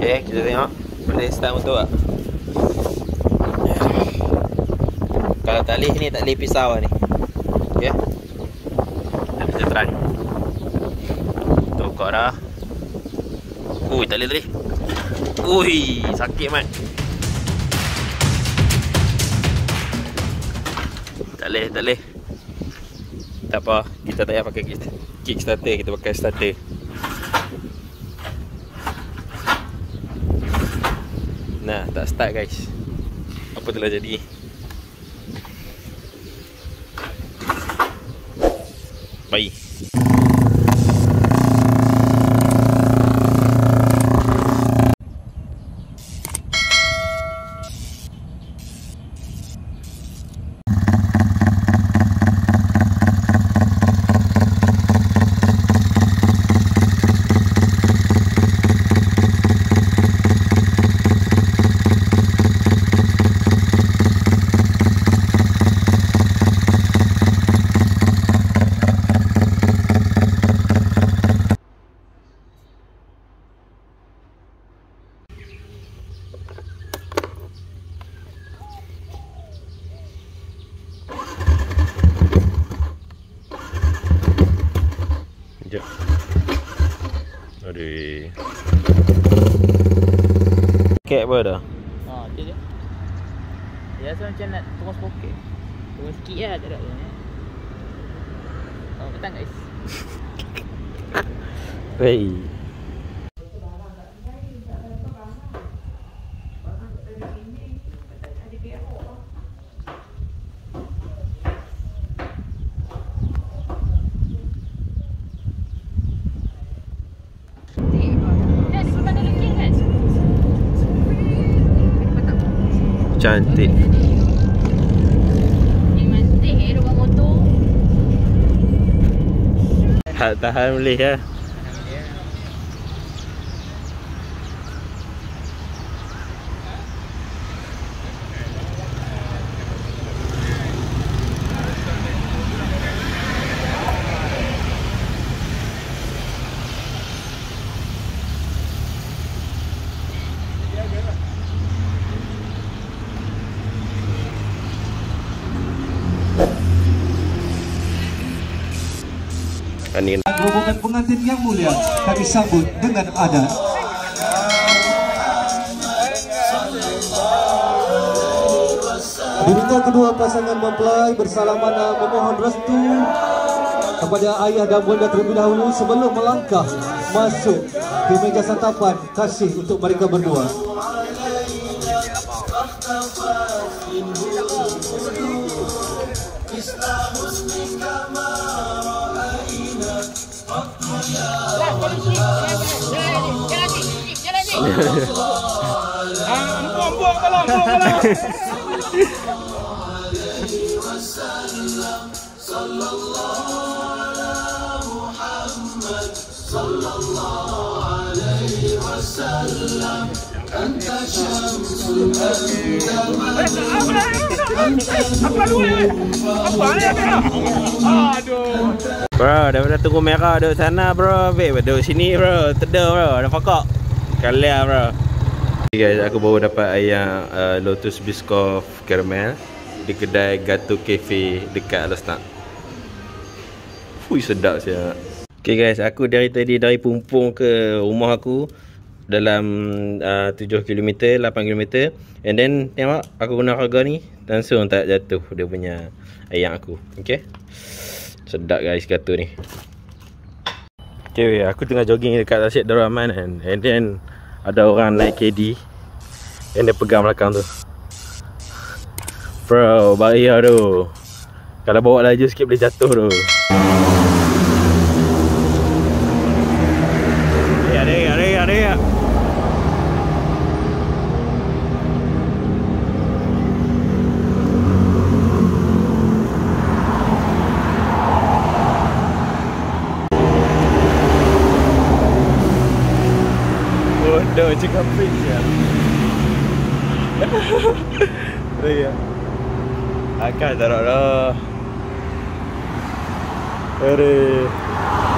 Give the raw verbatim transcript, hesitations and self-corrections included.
Okay, kita tengok. Boleh start motor tak? Kalau tali ni, tali pisau ni. Okay, kita try. Tukar dah. Ui, tali tali. Ui, sakit mat. Tak boleh, tak boleh. Tak apa, kita tak payah pakai kick starter, kita pakai starter. Nah, tak start guys. Apa telah jadi? Baik. Aduh. Kek apa dah? Haa, dia je. Dia rasa macam nak terus poket. Terus sikit lah, tak ada apa ni. Oh, petang guys. Wey. Cantik. Mantik eh rumah motor. Tak tahan boleh ya. Rombongan pengantin yang mulia kami sambut dengan adat. Diminta kedua pasangan mempelai bersalaman memohon restu kepada ayah dan bunda terlebih dahulu sebelum melangkah masuk ke meja santapan kasih untuk mereka berdua. Buang-buang kalau, buang kalau. Bro, daripada tunggu merah duduk sana bro. Baik, duduk sini bro. Tedar bro, dah pokok. Kalian bro. Okay guys, aku baru dapat ayam uh, Lotus Biscoff Caramel di kedai Gato Cafe dekat Lestat. Fui, sedap siap. Okay guys, aku dari tadi dari Pumpung ke rumah aku dalam uh, tujuh kilometer, lapan kilometer. And then tengok aku guna harga ni, langsung tak jatuh dia punya ayam aku. Okay, sedap guys Gato ni. Okay, aku tengah jogging dekat Rasyid Darul Aman kan. And then ada orang naik K D yang dia pegang belakang tu. Bro, bahaya tu. Kalau bawa laju sikit boleh jatuh tu. Ya, ada, ada, ada. Bodoh cakap freak ya. Ya. Akan tak nak dah. Aduh.